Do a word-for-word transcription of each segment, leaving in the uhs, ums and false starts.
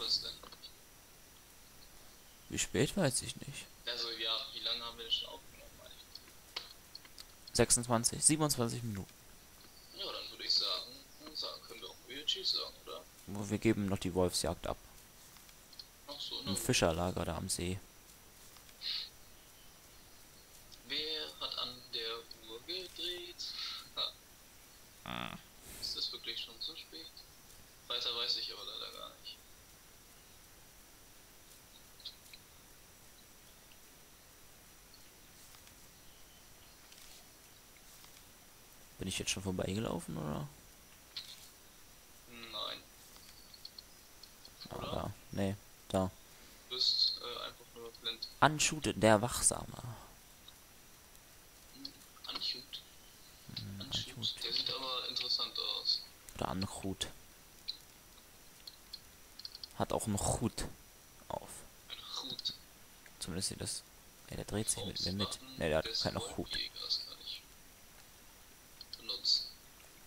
das denn? Wie spät, weiß ich nicht. Also ja, wie lange haben wir denn schon aufgenommen eigentlich? sechsundzwanzig, siebenundzwanzig Minuten. Ja, dann würde ich sagen, dann sagen, können wir auch wieder Tschüss sagen, oder? Wir geben noch die Wolfsjagd ab. Ach so, na Im gut. Fischerlager da am See. Wer hat an der Uhr gedreht? Ha, Ah. ist das wirklich schon so spät? Weiter weiß ich aber leider gar nicht. Bin ich jetzt schon vorbeigelaufen, oder? Nein, Ah, oder? da. Nee, da. Du bist äh, einfach nur blind. Anschute der Wachsame. Hm, Anchut. Hm, Anchut. Anchut. Der sieht aber interessant aus. Oder Anchut. Hat auch einen Hut auf. Ein Hut. Zumindest sieht das. Ja, der dreht sich mit mir mit. Auswarten Ne, der hat des keinen Hut. Wolfjägers kann ich benutzen.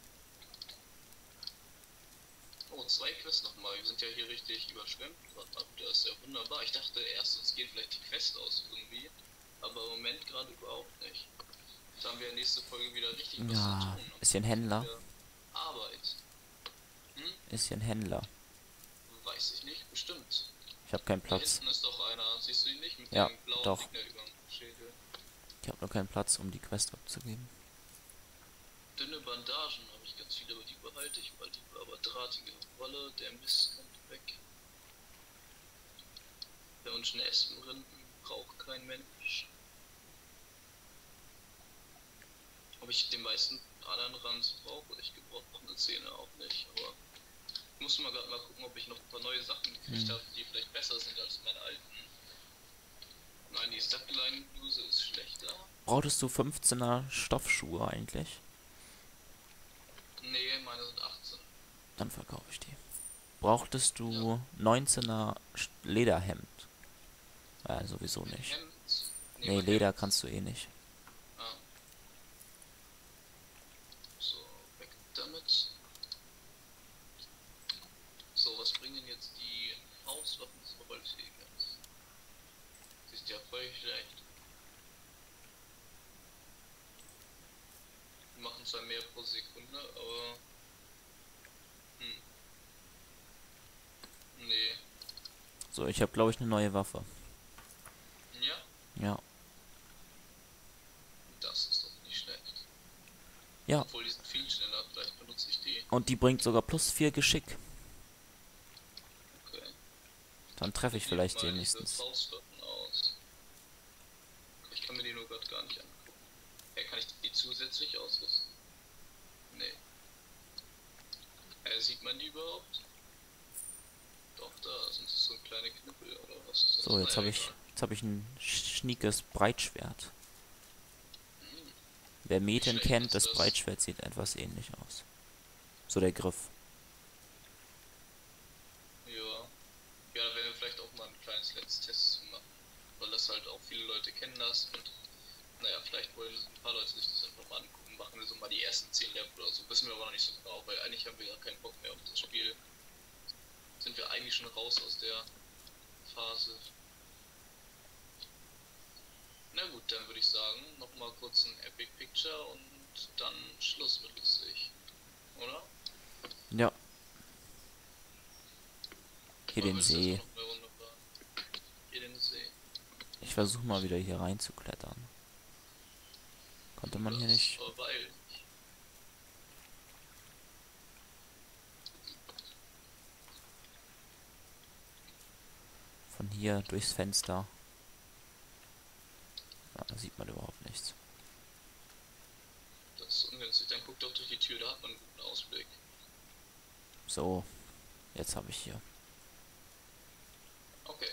Oh, zwei Quests nochmal. Wir sind ja hier richtig überschwemmt. Das ist ja wunderbar. Ich dachte erst, uns geht vielleicht die Quest aus irgendwie. Aber im Moment gerade überhaupt nicht. Jetzt haben wir nächste Folge wieder richtig was Ja, zu tun. ist hier ein Händler. Wieder Arbeit. Hm? Ist hier ein Händler. Weiß ich nicht. Bestimmt. Ich habe keinen Da Platz. hinten ist doch einer. Siehst du ihn nicht? Mit Ja, dem blauen doch. Gegner über dem Schädel. Ich habe nur keinen Platz, um die Quest abzugeben. Dünne Bandagen habe ich ganz viele, aber die behalte ich, weil die aber drahtige Wolle, der Mist kommt weg. Bei uns eine Espenrinden braucht kein Mensch. Ob ich den meisten anderen Rand brauche, ich gebrochene Zähne auch nicht, aber ich muss mal gerade mal gucken, ob ich noch ein paar neue Sachen gekriegt Hm. habe, die vielleicht besser sind als meine alten. Nein, die Stepline-Bluse ist schlechter. Brauchtest du fünfzehner Stoffschuhe eigentlich? Nee, meine sind achtzehn. Dann verkaufe ich die. Brauchtest du neunzehner Sch- Lederhemd? Ja, sowieso Mein nicht. Hemd. Nee, mein Leder Hemd. kannst du eh nicht. Ah. So, weg damit. So, was bringen jetzt die Faustwaffen des Wolfjägers? Sie ist ja voll schlecht. Wir machen zwar mehr pro Sekunde, aber... Hm. Nee. So, ich habe glaube ich eine neue Waffe. Ja, Ja. das ist doch nicht schlecht. Ja. Obwohl, die sind viel schneller, vielleicht benutze ich die. Und die bringt sogar plus vier Geschick. Okay. Dann treffe ich Probier vielleicht mal diese wenigstens. Faustwaffen aus. Ich kann mir die nur gerade gar nicht angucken. Ja, kann ich die zusätzlich ausrüsten? Nee. Äh, sieht man die überhaupt? Doch, da sind so kleine Knüppel oder was ist das? So, jetzt Naja, habe ich egal. jetzt habe ich ein schniekes Breitschwert. Hm, Wer Meten schlecht kennt, ist das das. Breitschwert sieht etwas ähnlich aus. So der Griff. ja. Ja, da werden wir vielleicht auch mal ein kleines Let's Test zu machen. Weil das halt auch viele Leute kennen das und naja, vielleicht wollen ein paar Leute sich das einfach mal angucken. Machen wir so mal die ersten zehn Level oder so. Wissen wir aber noch nicht so genau, weil eigentlich haben wir ja keinen Bock mehr auf das Spiel. Sind wir eigentlich schon raus aus der Phase. Na gut, dann würde ich sagen, nochmal kurz ein Epic Picture und dann Schluss mit lustig. Oder? Ja. Hier Oder den willst du See. jetzt noch eine Runde fahren? Hier den See. Ich versuche mal wieder hier reinzuklettern. Konnte man hier Das nicht. Verweilen. Von hier durchs Fenster. Ja, da sieht man überhaupt nichts. Das ist ungünstig. Dann guck doch durch die Tür, da hat man einen guten Ausblick. So. Jetzt habe ich hier. Okay.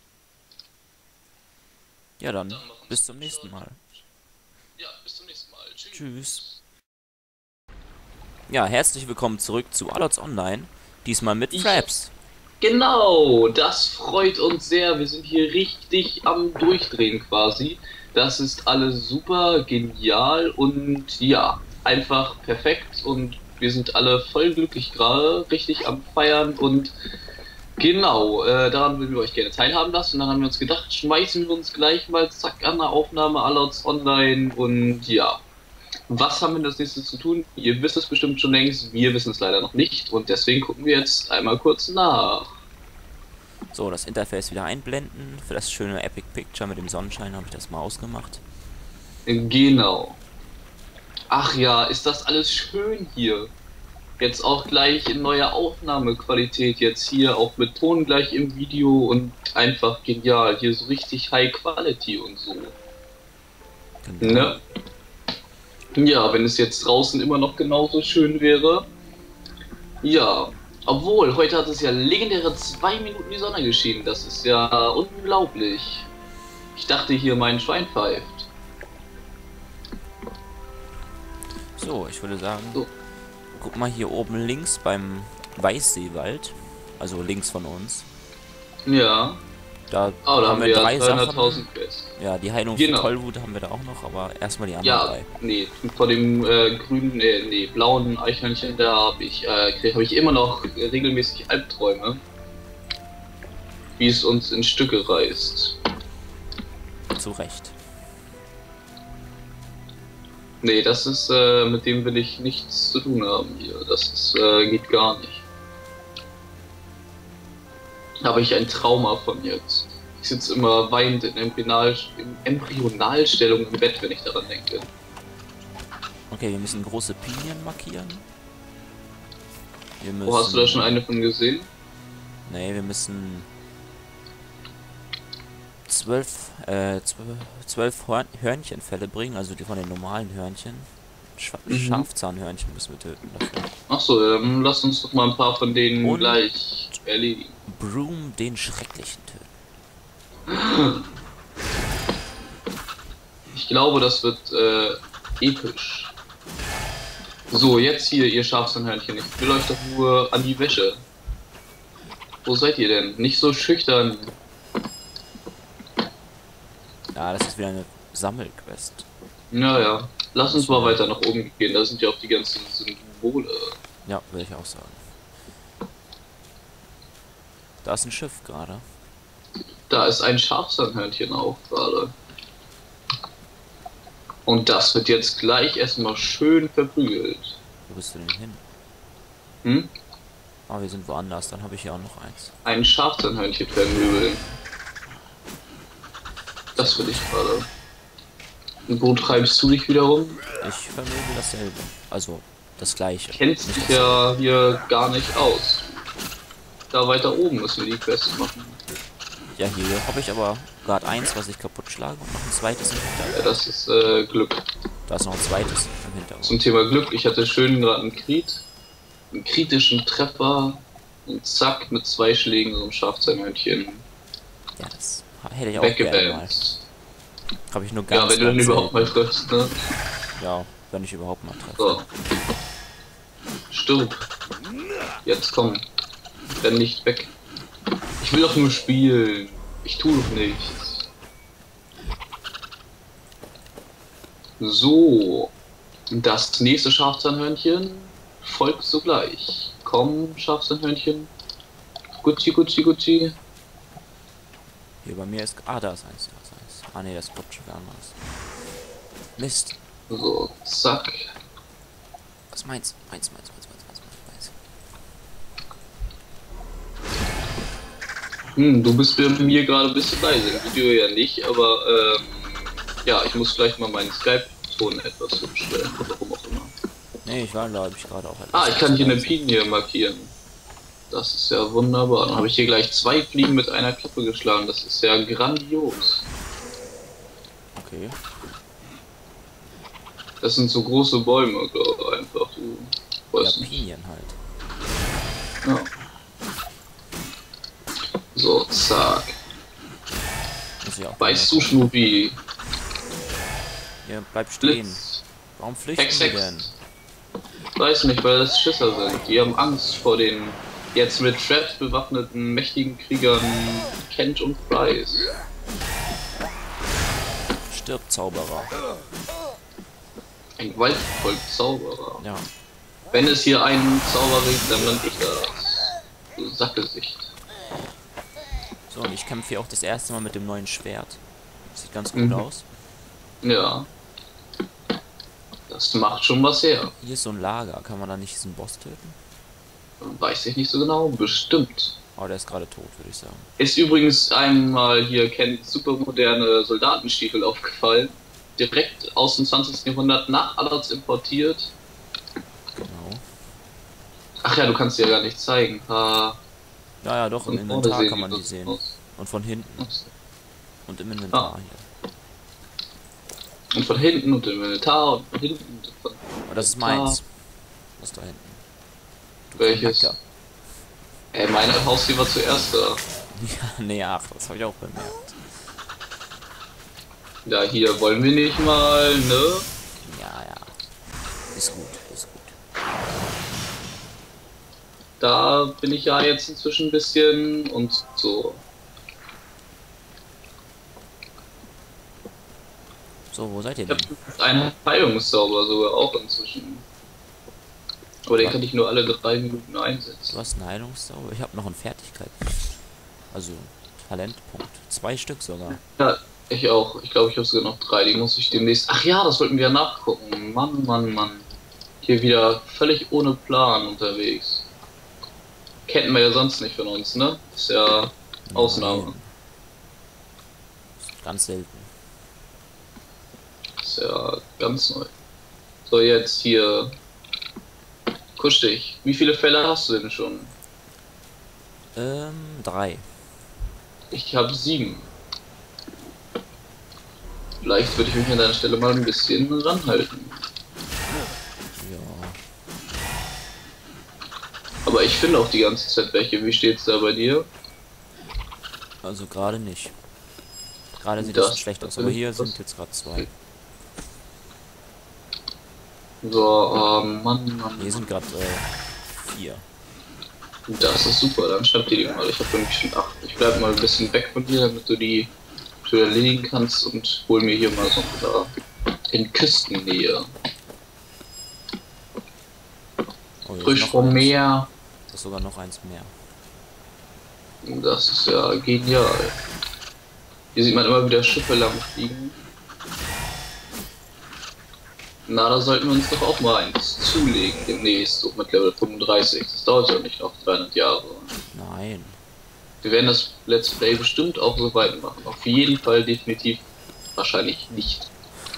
Ja, dann Dann machen bis wir's zum gut. nächsten Mal. Ja, bis zum nächsten Mal. Tschüss. Tschüss. Ja, herzlich willkommen zurück zu Alots Online. Diesmal mit Ich- Fraps. Genau, das freut uns sehr. Wir sind hier richtig am Durchdrehen quasi. Das ist alles super genial und ja, einfach perfekt und wir sind alle voll glücklich gerade, richtig am Feiern und Genau, äh, daran würden wir euch gerne teilhaben lassen. Und dann haben wir uns gedacht, schmeißen wir uns gleich mal zack an der Aufnahme Alerts online. Und ja, was haben wir das nächste zu tun? Ihr wisst es bestimmt schon längst, wir wissen es leider noch nicht. Und deswegen gucken wir jetzt einmal kurz nach. So, das Interface wieder einblenden. Für das schöne Epic Picture mit dem Sonnenschein habe ich das mal ausgemacht. Genau. Ach ja, ist das alles schön hier. Jetzt auch gleich in neuer Aufnahmequalität, jetzt hier auch mit Ton gleich im Video und einfach genial. Hier so richtig High Quality und so. Genau. Ne? Ja, wenn es jetzt draußen immer noch genauso schön wäre. Ja, obwohl, heute hat es ja legendäre zwei Minuten die Sonne geschienen. Das ist ja unglaublich. Ich dachte hier, mein Schwein pfeift. So, ich würde sagen, So. guck mal hier oben links beim Weißseewald, also links von uns. Ja. Da, Oh, da haben wir drei Sachen. dreihunderttausend Quests. Ja, die Heilung Genau. für Tollwut haben wir da auch noch, aber erstmal die anderen Ja, drei. nee, vor dem äh, grünen, äh, nee, blauen Eichhörnchen, da habe ich, äh, habe ich immer noch regelmäßig Albträume, wie es uns in Stücke reißt. Zu Recht. Nee, das ist, äh, mit dem will ich nichts zu tun haben hier. Das ist, äh, geht gar nicht. Habe ich ein Trauma von jetzt. Ich sitze immer weinend in, Embryonal in Embryonalstellung im Bett, wenn ich daran denke. Okay, wir müssen große Pinien markieren. Wir müssen... Wo hast du da schon eine von gesehen? Nee, wir müssen... Zwölf, äh, zwölf, zwölf Hörn Hörnchenfälle bringen, also die von den normalen Hörnchen. Sch Mhm. Schafzahnhörnchen müssen wir töten dafür. Achso, dann lass uns doch mal ein paar von denen Und- gleich erledigen. Broom den Schrecklichen töten. Ich glaube, das wird äh, episch. So, jetzt hier, ihr Schafzahnhörnchen. Ich will euch doch nur an die Wäsche. Wo seid ihr denn? Nicht so schüchtern. Ja, das ist wieder eine Sammelquest. Naja, lass uns mal weiter nach oben gehen. Da sind ja auch die ganzen Symbole. Ja, würde ich auch sagen. Da ist ein Schiff gerade. Da ist ein Schafzahnhörnchen auch gerade. Und das wird jetzt gleich erstmal schön verprügelt. Wo bist du denn hin? Hm? Ah, wir sind woanders, dann habe ich hier auch noch eins. Ein Schafzahnhörnchen vermöbeln. Das will ich gerade. Und wo treibst du dich wiederum? Ich vermöge dasselbe. Also, das gleiche. Kennst Nicht dich das- ja hier gar nicht aus. Da weiter oben müssen wir die Quests machen. Ja, hier habe ich aber gerade eins, was ich kaputt schlage und noch ein zweites im Ja, Hintergrund. das ist äh, Glück. Da ist noch ein zweites im Hintergrund. Zum Thema Glück, ich hatte schön gerade einen Krit, einen kritischen Treffer und zack, mit zwei Schlägen so ein Schafzahnhörnchen Ja, das hätte ich auch gerne mal. weggebamst. Habe ich nur ganz, Ja, wenn du dann ganz überhaupt selten. mal triffst, ne? Ja, wenn ich überhaupt mal treffe. So. Stirb. Jetzt komm. Renn nicht weg. Ich will doch nur spielen. Ich tue doch nichts. So. Das nächste Schafzahnhörnchen folgt sogleich. Komm, Schafzahnhörnchen. Gucci, Gucci, Gucci. Hier bei mir ist... Ah, da ist eins, da ist eins. Ah, ne, das kommt schon wieder anders. Mist. So, zack. Was meins? Meins, meins, meins, meins, meins, meins, meins. Hm, du bist bei mir gerade ein bisschen leise. Im Video ja nicht, aber ähm, ja, ich muss vielleicht mal meinen Skype-Ton etwas umstellen. Warum auch immer. Ne, ich war, glaube ich, gerade auch etwas. Ah, ich kann hier eine leise. Pinie markieren. Das ist ja wunderbar. Dann habe ich hier gleich zwei Fliegen mit einer Klappe geschlagen. Das ist ja grandios. Okay. Das sind so große Bäume, glaube ich, einfach. Du Ja, weißt nicht. Pinien halt. Ja. So, zack. Muss ich auch Weißt du, mal gucken. Schnubi? Hier, bleib stehen. Blitz. Warum flüchten Hex, die denn? Hex. Weiß nicht, weil das Schisser sind. Die haben Angst vor den jetzt mit Traps bewaffneten mächtigen Kriegern Kent und Price. Stirb, Zauberer. Ein Waldvolk Zauberer. Ja. Wenn es hier einen Zauberer gibt, dann bin ich das. Du Sackgesicht. So, und ich kämpfe hier auch das erste Mal mit dem neuen Schwert. Sieht ganz gut Mhm. aus. Ja. Das macht schon was her. Hier ist so ein Lager. Kann man da nicht diesen Boss töten? Weiß ich nicht so genau. Bestimmt. Oh, der ist gerade tot, würde ich sagen. Ist übrigens einmal hier kennt super moderne Soldatenstiefel aufgefallen. Direkt aus dem zwanzigsten Jahrhundert nach Allerts importiert. Genau. Ach ja, du kannst sie ja gar nicht zeigen. Ah, Ja, ja, doch, im von vorne Inventar sehen kann man die das sehen. aus. Und von hinten. Ach so. Und im Inventar Ah. hier. Und von hinten und im Inventar und von hinten und von Oh, das ist Inventar. meins. Das da hinten. Du Welches? Verhacker. Ey, meine Haustier war zuerst da. Ja, nee, ach, das habe ich auch bemerkt. Ja, hier wollen wir nicht mal, ne? Ja, ja. Ist gut, ist gut. Da bin ich ja jetzt inzwischen ein bisschen und so. So, wo seid ihr Ich denn? habe einen Heilungszauber sogar auch inzwischen. Aber den kann ich nur alle drei Minuten einsetzen. Du hast einen Heilungszauber? Ich habe noch einen Fertigkeit. Also, Talentpunkt. Zwei Stück sogar. Ja, ich auch. Ich glaube, ich habe sogar noch drei. Die muss ich demnächst. Ach ja, das wollten wir ja nachgucken. Mann, Mann, Mann. Hier wieder völlig ohne Plan unterwegs. Kennen wir ja sonst nicht von uns, ne? Ist ja Ausnahme. Nein. Ist ganz selten. Ist ja ganz neu. So, jetzt hier. Kusch dich. Wie viele Fälle hast du denn schon? Ähm, drei. Ich habe sieben. Vielleicht würde ich mich an deiner Stelle mal ein bisschen ranhalten. Ja. Aber ich finde auch die ganze Zeit welche. Wie steht's da bei dir? Also gerade nicht. Gerade sieht Das das schlecht aus, aber hier sind jetzt gerade zwei. So, ähm, Mann, Mann. Hier sind gerade äh, vier. Das ist super, dann schreib dir die mal. Ich habe nämlich schon acht. Ich bleib mal ein bisschen weg von dir, damit du die du erledigen kannst und hol mir hier mal so ein paar in Küstennähe. Oh, hier ist Frisch noch vom eins. Meer. Das ist sogar noch eins mehr. Das ist ja genial. Hier sieht man immer wieder Schiffe lang fliegen. Na, da sollten wir uns doch auch mal eins zulegen demnächst, so mit Level fünfunddreißig. Das dauert ja nicht noch dreihundert Jahre. Nein. Wir werden das Let's Play bestimmt auch so weit machen. Auf jeden Fall definitiv wahrscheinlich nicht.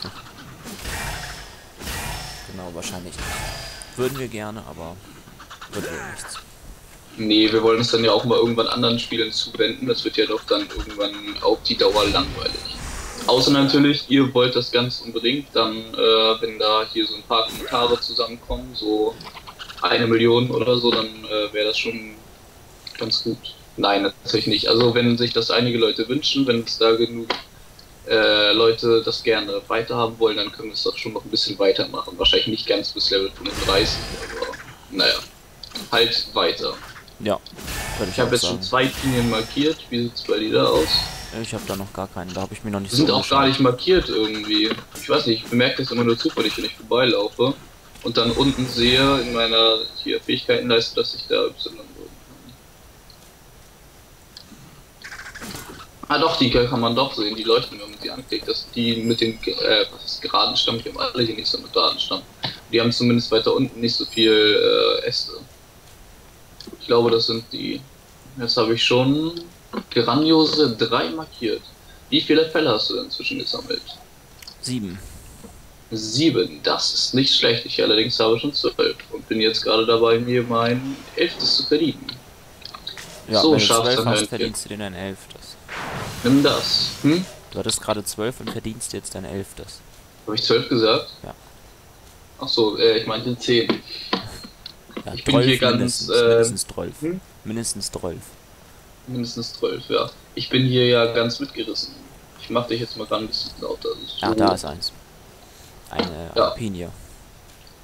Genau, wahrscheinlich nicht. Würden wir gerne, aber wird wohl nichts. Nee, wir wollen uns dann ja auch mal irgendwann anderen Spielen zuwenden. Das wird ja doch dann irgendwann auf die Dauer langweilig. Außer natürlich, ihr wollt das ganz unbedingt, dann, äh, wenn da hier so ein paar Kommentare zusammenkommen, so eine Million oder so, dann äh, wäre das schon ganz gut. Nein, natürlich nicht. Also wenn sich das einige Leute wünschen, wenn es da genug äh, Leute das gerne weiterhaben wollen, dann können wir es doch schon noch ein bisschen weitermachen. Wahrscheinlich nicht ganz bis Level fünfunddreißig, aber naja, halt weiter. Ja, würde ich Ich habe auch jetzt sagen. schon zwei Linien markiert. Wie sieht's bei dir da aus? Ich habe da noch gar keinen, da habe ich mir noch nicht Die sind so auch gar umgeschaut. nicht markiert irgendwie. Ich weiß nicht, ich bemerke das immer nur zufällig, wenn ich vorbeilaufe und dann unten sehe in meiner hier Fähigkeitenleiste, dass ich da Y drücken kann. Ah doch, die kann man doch sehen, die leuchten, wenn man sie anklickt. Das die mit den äh, was ist geraden Stamm, die haben alle hier nicht so einen geraden Stamm. Die haben zumindest weiter unten nicht so viel äh, Äste. Ich glaube, das sind die. Jetzt habe ich schon grandiose drei markiert. Wie viele Fälle hast du denn inzwischen gesammelt? Sieben. Sieben, das ist nicht schlecht. Ich allerdings habe schon zwölf und bin jetzt gerade dabei, mir mein elftes zu verdienen. Ja, So, wenn du zwölf hast, Schafshörnchen. verdienst du dir dein elftes. Nimm das. Hm? Du hattest gerade zwölf und verdienst jetzt dein elftes. Habe ich zwölf gesagt? Ja. Ach so, äh, ich meinte zehn. Ja, Ich bin hier ganz, mindestens, äh, mindestens zwölf. hm? Mindestens zwölf. Mindestens zwölf, ja. Ich bin hier ja ganz mitgerissen. Ich mache dich jetzt mal gerade ein bisschen lauter. So. Ah, da ist eins. Eine Ja. Alpinie.